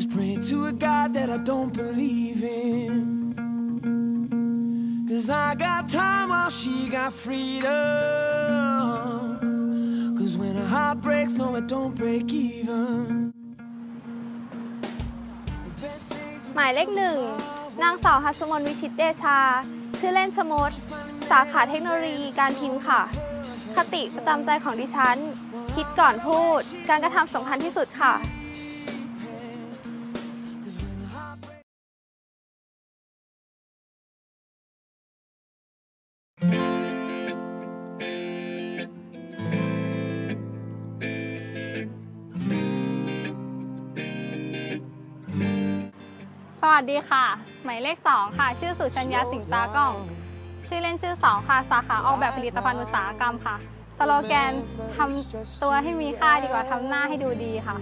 praying to a God that I don't believe in. 'Cause I got time while she got freedom. 'Cause when a heart breaks, no it don't break even. หมายเลข 1 นางสาวหัสมนวิชิตเดชาชื่อเล่นชมดสาขาเทคโนโลยีการพิมพ์ค่ะคติประจำใจของดิฉันคิดก่อนพูดการกระทำสำคัญที่สุดค่ะสวัสดีค่ะหมายเลข 2 ค่ะชื่อสุชัญญาสิงตากล้องชื่อเล่นชื่อ2ค่ะสาขาออกแบบผลิตภัณฑ์อุตสาหกรรมค่ะสโลแกนทำตัวให้มีค่าดีกว่าทำหน้าให้ดูดีค่ะ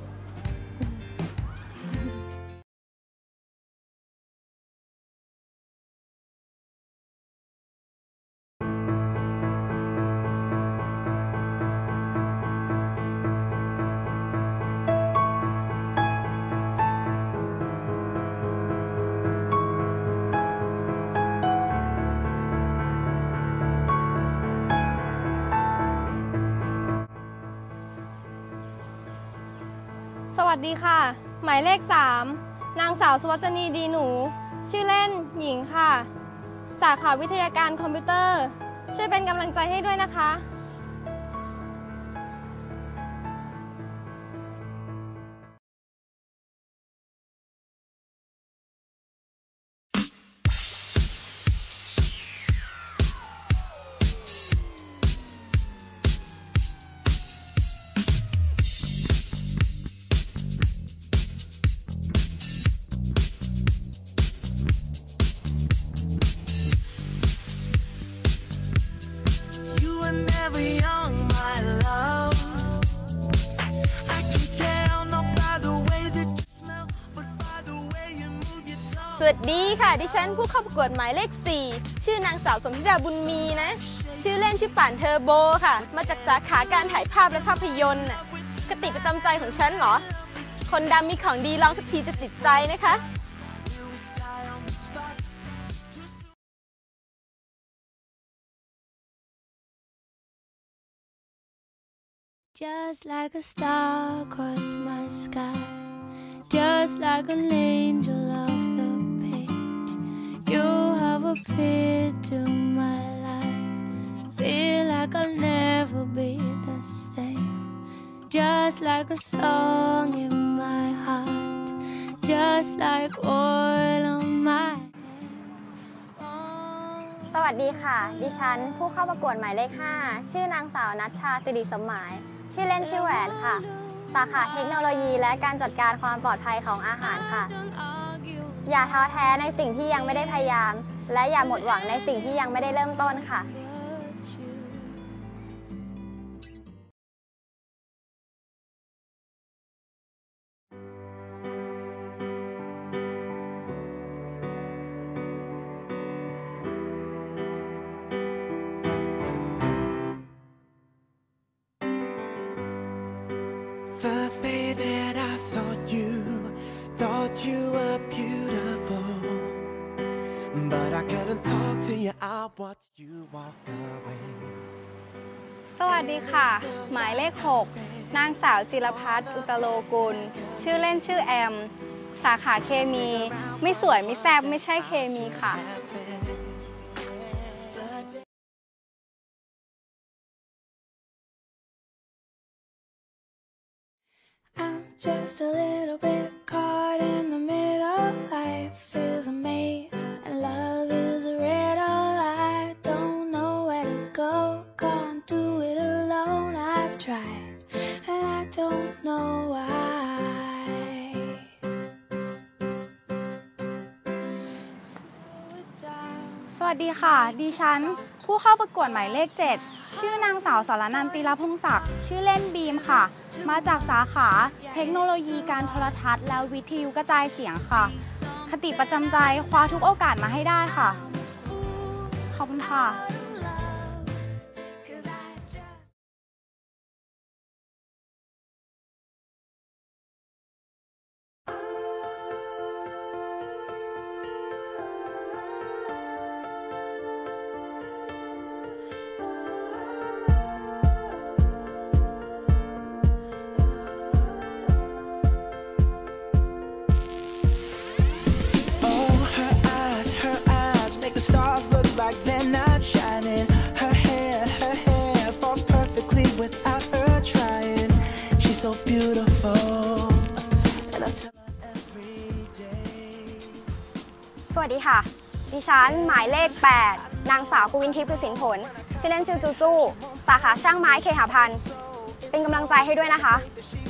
สวัสดีค่ะหมายเลข 3 นางสาวสวัจนีดีหนูชื่อเล่นหญิงค่ะสาขาวิทยาการคอมพิวเตอร์ช่วยเป็นกำลังใจให้ด้วยนะคะสวัสดีค่ะดิฉันผู้เข้าประกวดหมายเลข 4ชื่อนางสาวสมธิดาบุญมีนะชื่อเล่นชื่อป่านเทอร์โบค่ะมาจากสาขาการถ่ายภาพและภาพยนตร์คติประจำใจของฉันเหรอคนดำมีของดีลองสักทีจะติดใจนะคะ Just like a star across my sky, just like an angel off the page, you have appeared to my life. Feel like I'll never be the same. Just like a song in my heart, just like oil on my hands. สวัสดีค่ะดิฉันผู้เข้าประกวดหมายเลข 5ชื่อนางสาวณัชชาสิริสมหมายชื่อเล่นชื่อแหวนค่ะสาขาเทคโนโลยีและการจัดการความปลอดภัยของอาหารค่ะอย่าท้อแท้ในสิ่งที่ยังไม่ได้พยายามและอย่าหมดหวังในสิ่งที่ยังไม่ได้เริ่มต้นค่ะ First day that I saw you, thought you were beautiful, but I couldn't talk to you. I watched you walk away. สวัสดีค่ะหมายเลข 6 นางสาวจิรพัฒน์อุตโลกุลชื่อเล่นชื่อแอมสาขาเคมีไม่สวยไม่แซ่บไม่ใช่เคมีค่ะ I'm just a little bit caught in the middle. Life is a maze and love is a riddle. I don't know where to go, can't do it alone. I've tried and I don't know why. สวัสดีค่ะดิฉันผู้เข้าประกวดหมายเลข 7ชื่อนางสาวสารนันท์ ติรพงศักดิ์ชื่อเล่นบีมค่ะมาจากสาขาเทคโนโลยีการโทรทัศน์และวิทยุกระจายเสียงค่ะคติประจำใจคว้าทุกโอกาสมาให้ได้ค่ะขอบคุณค่ะค่ะ ดิฉันหมายเลข 8 นางสาวกุวินทิพย์ คือสินผล ชื่อเล่นชื่อจูจู สาขาช่างไม้เคหพันธ์ เป็นกำลังใจให้ด้วยนะคะ